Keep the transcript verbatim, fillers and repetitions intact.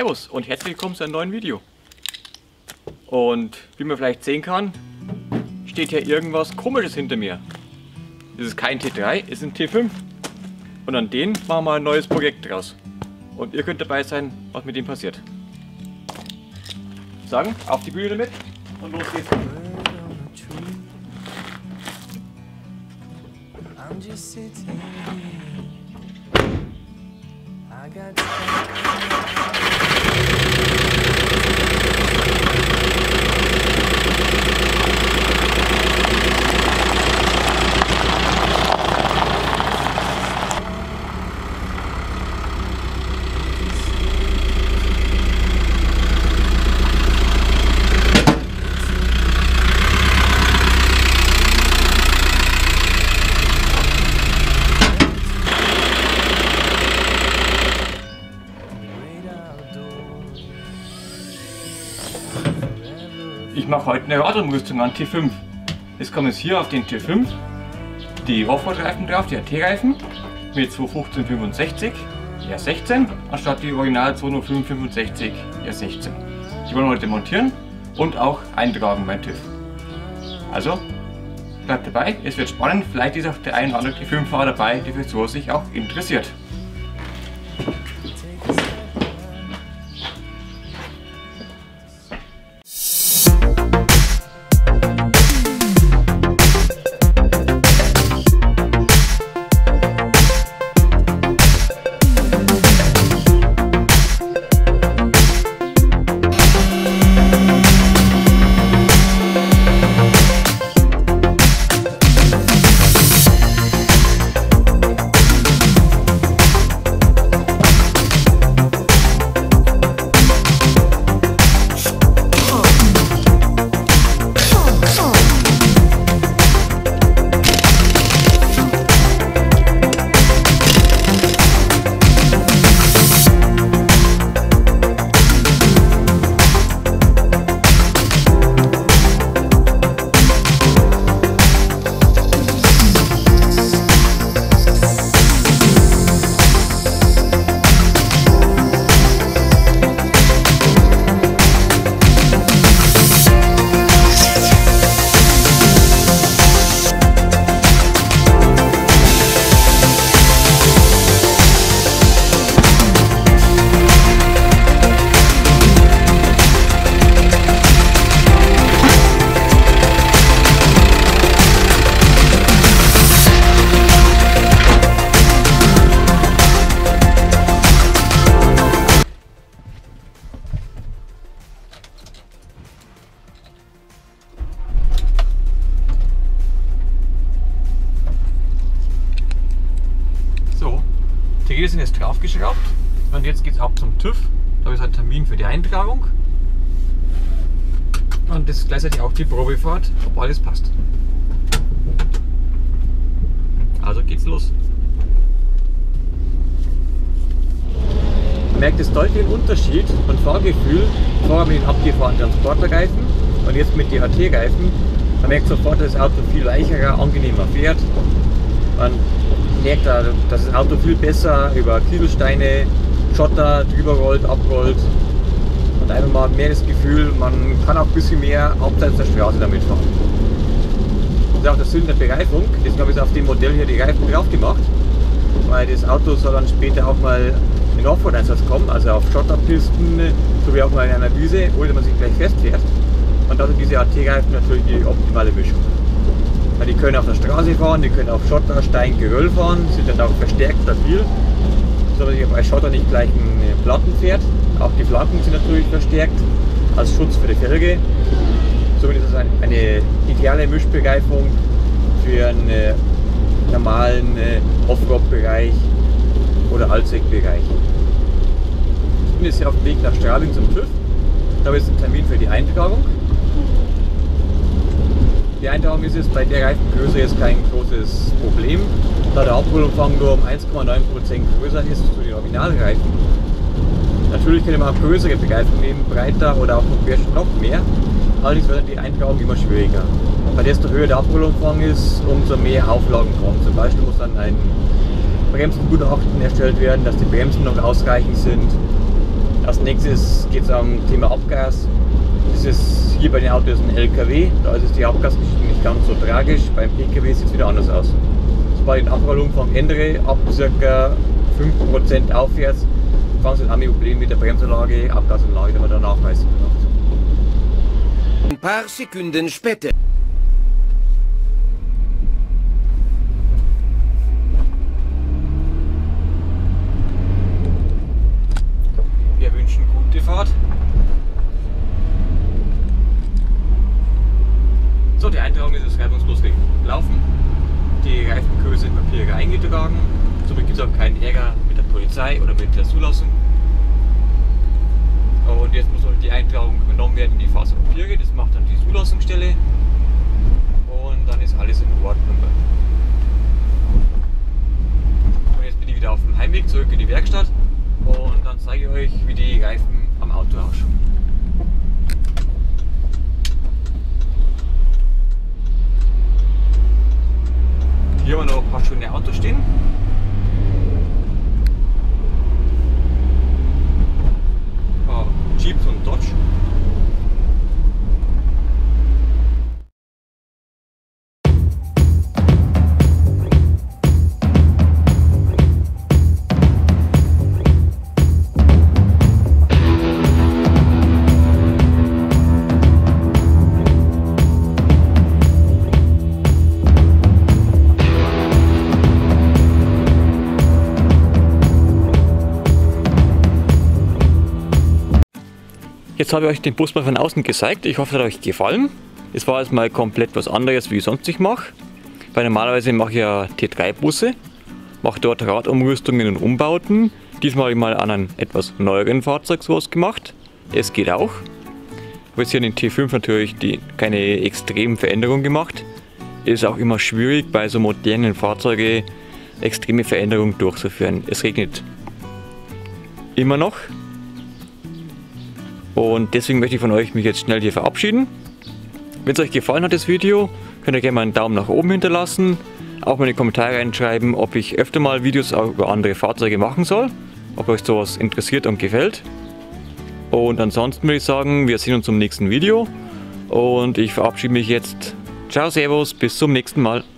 Servus und herzlich willkommen zu einem neuen Video. Und wie man vielleicht sehen kann, steht hier irgendwas Komisches hinter mir. Das ist kein T drei, es ist ein T fünf. Und an den machen wir ein neues Projekt draus. Und ihr könnt dabei sein, was mit ihm passiert. Sagen, auf die Bühne damit und los geht's. I'm just sitting here. I got Ich mache heute eine Radumrüstung an T fünf. Jetzt kommen jetzt hier auf den T fünf die Offroad-Reifen drauf, die A T-Reifen mit zwei fünfzehn fünfundsechzig R sechzehn anstatt die Original zwei null fünf fünfundsechzig R sechzehn. Die wollen wir heute montieren und auch eintragen beim TÜV. Also bleibt dabei, es wird spannend, vielleicht ist auch der ein oder andere T fünf-Fahrer dabei, der für so sich auch interessiert. Die sind jetzt draufgeschraubt und jetzt geht es ab zum TÜV. Da ist ein Termin für die Eintragung und das ist gleichzeitig auch die Probefahrt, ob alles passt. Also geht's los. Man merkt jetzt deutlich den Unterschied von Fahrgefühl, vorher mit den abgefahrenen Transporterreifen und jetzt mit den A T-Reifen. Man merkt sofort, dass das Auto viel weicherer, angenehmer fährt. Man merkt, dass das Auto viel besser über Kieselsteine, Schotter drüber rollt, abrollt und einfach mal mehr das Gefühl, man kann auch ein bisschen mehr abseits der Straße damit fahren. Das ist auch der Sinn der Bereifung, deswegen habe ich auf dem Modell hier die Reifen drauf gemacht, weil das Auto soll dann später auch mal in Offroad-Einsatz kommen, also auf Schotterpisten sowie auch mal in einer Wiese, ohne dass man sich gleich festfährt. Und da sind diese A T-Reifen natürlich die optimale Mischung. Die können auf der Straße fahren, die können auf Schotter, Stein, Geröll fahren, sind dann auch verstärkt stabil, so dass man bei Schotter nicht gleich einen Platten fährt. Auch die Flanken sind natürlich verstärkt als Schutz für die Felge. Somit ist es eine, eine ideale Mischbereifung für einen äh, normalen äh, Offroad-Bereich oder Allzweckbereich. Ich bin jetzt hier auf dem Weg nach Straubing zum TÜV. Da habe ich jetzt einen Termin für die Eintragung. Die Eintragung ist jetzt bei der Reifengröße jetzt kein großes Problem, da der Abholumfang nur um eins Komma neun Prozent größer ist zu den Originalreifen. Natürlich können wir auch größere Begreifungen nehmen, breiter oder auch noch mehr. Allerdings wird die Eintragung immer schwieriger. Weil desto höher der Abholumfang ist, umso mehr Auflagen kommen. Zum Beispiel muss dann ein Bremsengutachten erstellt werden, dass die Bremsen noch ausreichend sind. Als nächstes geht es am Thema Abgas. Das ist hier bei den Autos ein L K W, da ist die Abgasgeschichte nicht ganz so tragisch. Beim P K W sieht es wieder anders aus. Bei den Abrollumfang-Ende ab ca. fünf Prozent aufwärts fangen Sie an mit Problemen mit der Bremsanlage, Abgasanlage, da hat er Nachweis gemacht. Ein paar Sekunden später. Wir wünschen gute Fahrt. So, die Eintragung ist jetzt reibungslos gelaufen. Die Reifengröße sind Papiere eingetragen. Somit gibt es auch keinen Ärger mit der Polizei oder mit der Zulassung. Und jetzt muss noch die Eintragung übernommen werden in die Fahrzeugpapiere. Das macht dann die Zulassungsstelle. Und dann ist alles in Ordnung. Und jetzt bin ich wieder auf dem Heimweg zurück in die Werkstatt. Und dann zeige ich euch, wie die Reifen am Auto ausschauen. Hier haben wir noch ein paar schöne Autos stehen. Ein paar Jeeps und Dodge. Jetzt habe ich euch den Bus mal von außen gezeigt. Ich hoffe, es hat euch gefallen. Es war jetzt mal komplett was anderes, wie ich sonst ich mache. Weil normalerweise mache ich ja T drei Busse, mache dort Radumrüstungen und Umbauten. Diesmal habe ich mal an einem etwas neueren Fahrzeug sowas gemacht. Es geht auch. Ich habe jetzt hier in den T fünf natürlich die, keine extremen Veränderungen gemacht. Ist auch immer schwierig, bei so modernen Fahrzeugen extreme Veränderungen durchzuführen. Es regnet immer noch. Und deswegen möchte ich von euch mich jetzt schnell hier verabschieden. Wenn es euch gefallen hat, das Video, könnt ihr gerne mal einen Daumen nach oben hinterlassen. Auch mal in die Kommentare reinschreiben, ob ich öfter mal Videos auch über andere Fahrzeuge machen soll. Ob euch sowas interessiert und gefällt. Und ansonsten würde ich sagen, wir sehen uns zum nächsten Video. Und ich verabschiede mich jetzt. Ciao, servus, bis zum nächsten Mal.